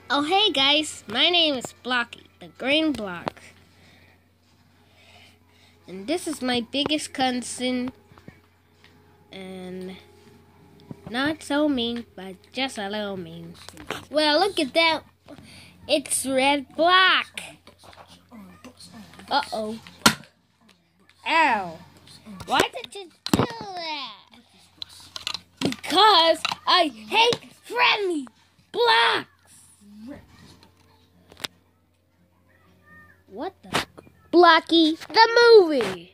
Oh hey guys, my name is Blocky, the green block. And this is my biggest cousin. And not so mean, but just a little mean. Well, look at that. It's red block. Uh-oh. Ow. Why did you do that? Because I hate friendly blocks. What the? Blocky, the movie.